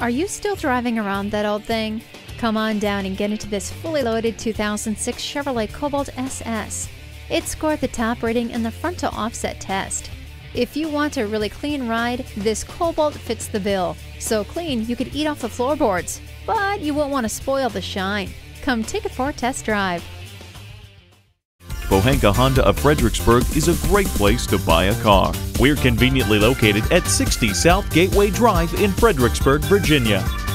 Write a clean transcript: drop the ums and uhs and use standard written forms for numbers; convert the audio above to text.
Are you still driving around that old thing? Come on down and get into this fully loaded 2006 Chevrolet Cobalt SS. It scored the top rating in the frontal offset test. If you want a really clean ride, this Cobalt fits the bill. So clean you could eat off the floorboards, but you won't want to spoil the shine. Come take it for a test drive. Pohanka Honda of Fredericksburg is a great place to buy a car. We're conveniently located at 60 South Gateway Drive in Fredericksburg, Virginia.